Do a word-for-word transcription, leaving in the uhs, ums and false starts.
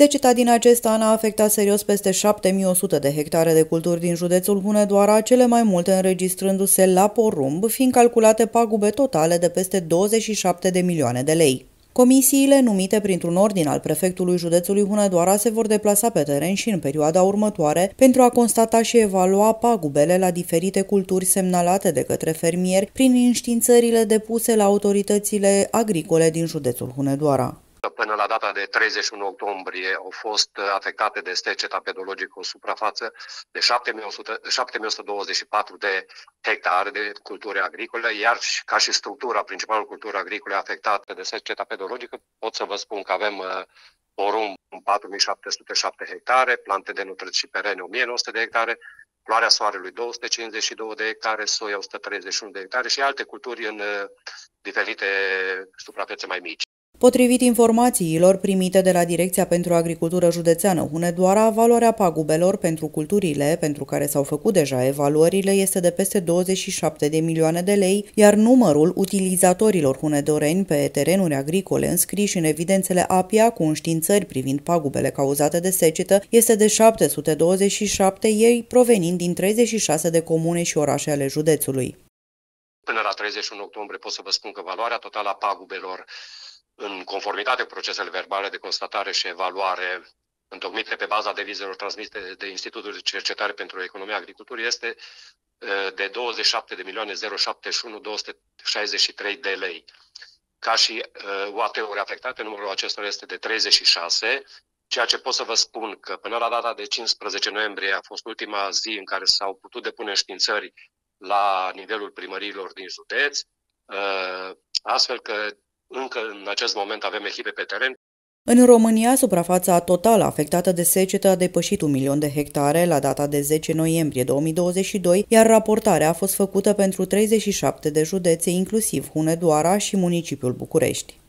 Seceta din acest an a afectat serios peste șapte mii o sută de hectare de culturi din județul Hunedoara, cele mai multe înregistrându-se la porumb, fiind calculate pagube totale de peste douăzeci și șapte de milioane de lei. Comisiile numite printr-un ordin al prefectului județului Hunedoara se vor deplasa pe teren și în perioada următoare pentru a constata și evalua pagubele la diferite culturi semnalate de către fermieri prin înștiințările depuse la autoritățile agricole din județul Hunedoara. Până la data de treizeci și unu octombrie au fost afectate de seceta pedologică o suprafață de șapte mii o sută douăzeci și patru de hectare de culturi agricole, iar ca și structura principală cultură agricole afectate de seceta pedologică, pot să vă spun că avem porumb patru mii șapte sute șapte hectare, plante de nutriți și perene o mie nouă sute de hectare, floarea soarelui două sute cincizeci și două de hectare, soia o sută treizeci și unu de hectare și alte culturi în diferite suprafețe mai mici. Potrivit informațiilor primite de la Direcția pentru Agricultură Județeană Hunedoara, valoarea pagubelor pentru culturile pentru care s-au făcut deja evaluările este de peste douăzeci și șapte de milioane de lei, iar numărul utilizatorilor hunedoreni pe terenuri agricole înscriși în evidențele A P I A cu înștiințări privind pagubele cauzate de secetă este de șapte sute douăzeci și șapte, ei provenind din treizeci și șase de comune și orașe ale județului. Până la treizeci și unu octombrie pot să vă spun că valoarea totală a pagubelor în conformitate cu procesele verbale de constatare și evaluare întocmite pe baza devizelor transmise de Institutul de Cercetare pentru Economia Agriculturii, este de douăzeci și șapte de milioane șaptezeci și unu mii două sute șaizeci și trei de lei. Ca și U A T-uri afectate, numărul acestora este de treizeci și șase, ceea ce pot să vă spun că până la data de cincisprezece noiembrie a fost ultima zi în care s-au putut depune înștiințări la nivelul primăriilor din județ, astfel că încă în acest moment avem echipe pe teren. În România, suprafața totală afectată de secetă a depășit un milion de hectare la data de zece noiembrie două mii douăzeci și doi, iar raportarea a fost făcută pentru treizeci și șapte de județe, inclusiv Hunedoara și municipiul București.